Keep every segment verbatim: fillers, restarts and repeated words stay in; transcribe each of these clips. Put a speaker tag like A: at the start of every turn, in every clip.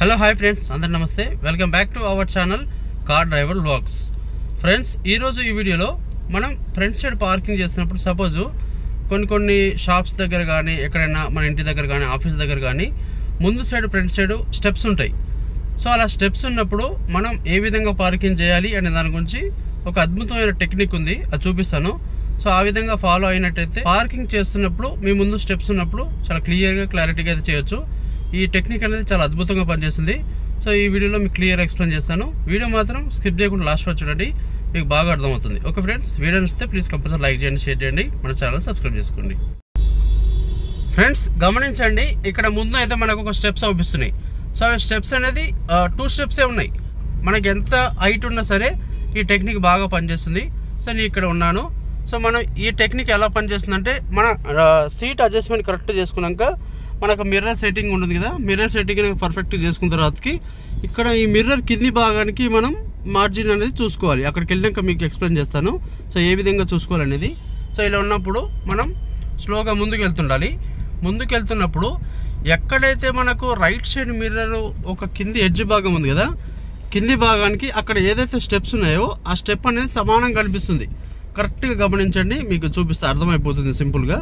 A: Hello hi friends, అందరు నమస్తే. Welcome back to our channel car driver vlogs. Friends, ఈరోజు ఈ వీడియోలో మనం ఫ్రంట్ సైడ్ పార్కింగ్ చేస్తున్నప్పుడు సపోజు కొన్ని కొన్ని షాప్స్ దగ్గర కానీ ఎక్కడైనా మన ఇంటి దగ్గర కానీ ఆఫీస్ దగ్గర కానీ ముందు సైడ్ ఫ్రంట్ సైడ్ స్టెప్స్ ఉంటాయి. సో అలా స్టెప్స్ ఉన్నప్పుడు మనం ఏ విధంగా పార్కింగ్ చేయాలి అనే దాని గురించి ఒక అద్భుతమైన టెక్నిక్ ఉంది, అది చూపిస్తాను. సో ఆ విధంగా ఫాలో అయినట్టయితే పార్కింగ్ చేస్తున్నప్పుడు మీ ముందు స్టెప్స్ ఉన్నప్పుడు చాలా క్లియర్గా క్లారిటీగా అయితే చేయొచ్చు. ఈ టెక్నిక్ అనేది చాలా అద్భుతంగా పనిచేస్తుంది. సో ఈ వీడియోలో మీకు క్లియర్ ఎక్స్ప్లెయిన్ చేస్తాను. వీడియో మాత్రం స్కిప్ చేయకుండా లాస్ట్ వరకు చూడండి, మీకు బాగా అర్థమవుతుంది. ఓకే ఫ్రెండ్స్, వీడియో నచ్చితే ప్లీజ్ కంపల్సరీ లైక్ చేయండి, షేర్ చేయండి, మన ఛానల్ సబ్స్క్రైబ్ చేసుకోండి. ఫ్రెండ్స్ గమనించండి, ఇక్కడ ముందు అయితే మనకు ఒక స్టెప్స్ అవుపిస్తున్నాయి. సో ఆ స్టెప్స్ అనేది టూ స్టెప్సే ఉన్నాయి. మనకి ఎంత హైట్ ఉన్నా సరే ఈ టెక్నిక్ బాగా పనిచేస్తుంది. సో నేను ఇక్కడ ఉన్నాను. సో మనం ఈ టెక్నిక్ ఎలా పనిచేస్తుందంటే, మన సీట్ అడ్జస్ట్మెంట్ కరెక్ట్ చేసుకున్నాక మనకు మిర్రర్ సెట్టింగ్ ఉంటుంది కదా, మిర్రర్ సెట్టింగ్ పర్ఫెక్ట్గా చేసుకున్న తర్వాతకి ఇక్కడ ఈ మిర్రర్ కింది భాగానికి మనం మార్జిన్ అనేది చూసుకోవాలి. అక్కడికి వెళ్ళాక మీకు ఎక్స్ప్లెయిన్ చేస్తాను. సో ఏ విధంగా చూసుకోవాలనేది. సో ఇలా ఉన్నప్పుడు మనం స్లోగా ముందుకు వెళ్తుండాలి. ముందుకు వెళ్తున్నప్పుడు ఎక్కడైతే మనకు రైట్ సైడ్ మిర్రర్ ఒక కింది ఎడ్జ్ భాగం ఉంది కదా, కింది భాగానికి అక్కడ ఏదైతే స్టెప్స్ ఉన్నాయో ఆ స్టెప్ అనేది సమానంగా కనిపిస్తుంది. కరెక్ట్గా గమనించండి, మీకు చూపిస్తే అర్థమైపోతుంది సింపుల్గా.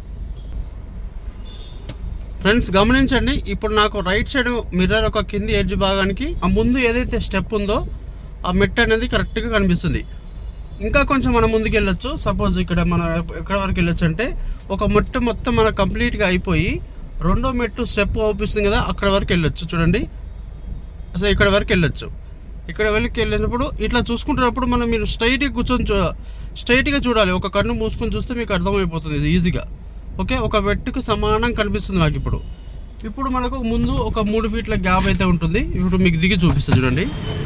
A: ఫ్రెండ్స్ గమనించండి, ఇప్పుడు నాకు రైట్ సైడ్ మిర్రర్ ఒక కింది ఎడ్జ్ భాగానికి ఆ ముందు ఏదైతే స్టెప్ ఉందో ఆ మెట్ అనేది కరెక్ట్గా కనిపిస్తుంది. ఇంకా కొంచెం మనం ముందుకు వెళ్ళొచ్చు. సపోజ్ ఇక్కడ మనం ఎక్కడ వరకు వెళ్ళొచ్చు అంటే, ఒక మెట్టు మొత్తం మనకు కంప్లీట్గా అయిపోయి రెండో మెట్టు స్టెప్ అవుపిస్తుంది కదా, అక్కడ వరకు వెళ్ళొచ్చు. చూడండి, సో ఇక్కడ వరకు వెళ్ళొచ్చు. ఇక్కడ వెళ్ళి వెళ్ళినప్పుడు ఇట్లా చూసుకుంటున్నప్పుడు మనం మీరు స్ట్రైట్గా కూర్చొని చూ స్ట్రైట్గా చూడాలి. ఒక కన్ను మూసుకొని చూస్తే మీకు అర్థమైపోతుంది ఇది ఈజీగా. ఓకే, ఒక మెట్టుకు సమానం కనిపిస్తుంది నాకు. ఇప్పుడు ఇప్పుడు మనకు ముందు ఒక మూడు ఫీట్ల గ్యాప్ అయితే ఉంటుంది. ఇప్పుడు మీకు దిగి చూపిస్తా చూడండి.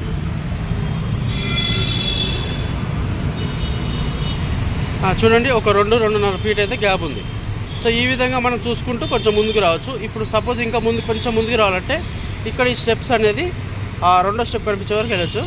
A: చూడండి, ఒక రెండు రెండున్నర ఫీట్ అయితే గ్యాప్ ఉంది. సో ఈ విధంగా మనం చూసుకుంటూ కొంచెం ముందుకు రావచ్చు. ఇప్పుడు సపోజ్ ఇంకా ముందు కొంచెం ముందుకు రావాలంటే ఇక్కడ ఈ స్టెప్స్ అనేది ఆ రెండో స్టెప్ కనిపించే వరకు వెళ్ళచ్చు.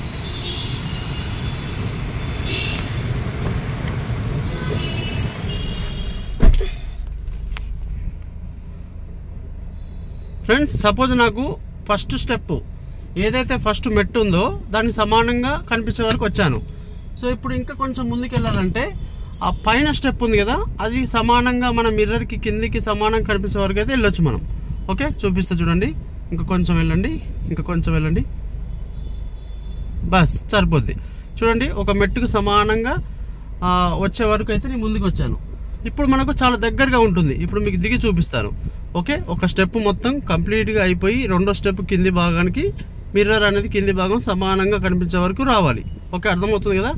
A: ఫ్రెండ్స్ సపోజ్ నాకు ఫస్ట్ స్టెప్ ఏదైతే ఫస్ట్ మెట్టు ఉందో దానికి సమానంగా కనిపించే వరకు వచ్చాను. సో ఇప్పుడు ఇంకా కొంచెం ముందుకు వెళ్ళాలంటే ఆ పైన స్టెప్ ఉంది కదా, అది సమానంగా మన మిర్రర్కి కిందికి సమానంగా కనిపించే వరకు అయితే వెళ్ళొచ్చు మనం. ఓకే, చూపిస్తా చూడండి. ఇంకా కొంచెం వెళ్ళండి, ఇంకా కొంచెం వెళ్ళండి, బస్ సరిపోద్ది. చూడండి, ఒక మెట్టుకు సమానంగా వచ్చే వరకు అయితే నేను ముందుకు వచ్చాను. ఇప్పుడు మనకు చాలా దగ్గరగా ఉంటుంది. ఇప్పుడు మీకు దిగి చూపిస్తాను. ఓకే, ఒక స్టెప్ మొత్తం కంప్లీట్గా అయిపోయి రెండో స్టెప్ కింది భాగానికి మిర్రర్ అనేది కింది భాగం సమానంగా కనిపించే వరకు రావాలి. ఓకే, అర్థమవుతుంది కదా.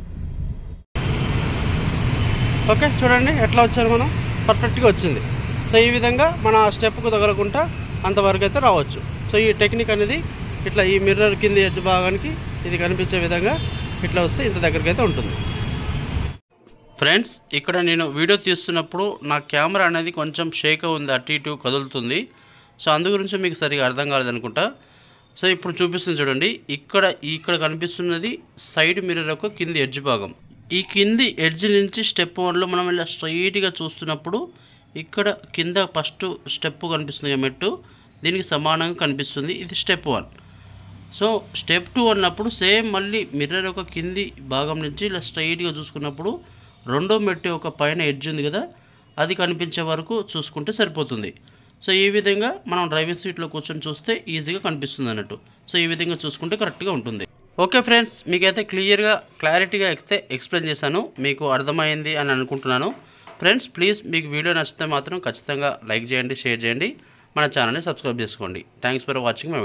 A: ఓకే, చూడండి ఎట్లా వచ్చారు మనం, పర్ఫెక్ట్గా వచ్చింది. సో ఈ విధంగా మన స్టెప్కు తగలకుండా అంతవరకు అయితే రావచ్చు. సో ఈ టెక్నిక్ అనేది ఇట్లా ఈ మిర్రర్ కింది ఎడ్జ్ భాగానికి ఇది కనిపించే విధంగా ఇట్లా వస్తే ఇంత దగ్గరికి అయితే ఉంటుంది. ఫ్రెండ్స్, ఇక్కడ నేను వీడియో తీస్తున్నప్పుడు నా కెమెరా అనేది కొంచెం షేక్ ఉంది, అటు ఇటు కదులుతుంది. సో అందు గురించి మీకు సరిగా అర్థం కాలేదనుకుంటా. సో ఇప్పుడు చూపిస్తుంది చూడండి, ఇక్కడ ఇక్కడ కనిపిస్తున్నది సైడ్ మిర్రర్ యొక్క కింది ఎడ్జ్ భాగం. ఈ కింది ఎడ్జ్ నుంచి స్టెప్ వన్లో మనం ఇలా స్ట్రైట్గా చూస్తున్నప్పుడు ఇక్కడ కింద ఫస్ట్ స్టెప్ కనిపిస్తుంది మెట్టు, దీనికి సమానంగా కనిపిస్తుంది. ఇది step one. So step two అన్నప్పుడు సేమ్ మళ్ళీ మిర్రర్ యొక్క కింది భాగం నుంచి ఇలా స్ట్రైట్గా చూసుకున్నప్పుడు రెండో మెట్టు ఒక పైన ఎడ్జ్ ఉంది కదా, అది కనిపించే వరకు చూసుకుంటే సరిపోతుంది. సో ఈ విధంగా మనం డ్రైవింగ్ సీట్లో కూర్చొని చూస్తే ఈజీగా కనిపిస్తుంది అన్నట్టు. సో ఈ విధంగా చూసుకుంటే కరెక్ట్గా ఉంటుంది. ఓకే ఫ్రెండ్స్, మీకైతే క్లియర్గా క్లారిటీగా అయితే ఎక్స్ప్లెయిన్ చేశాను, మీకు అర్థమైంది అని అనుకుంటున్నాను. ఫ్రెండ్స్ ప్లీజ్ మీకు వీడియో నచ్చితే మాత్రం ఖచ్చితంగా లైక్ చేయండి, షేర్ చేయండి, మన ఛానల్ని సబ్స్క్రైబ్ చేసుకోండి. Thanks for watching my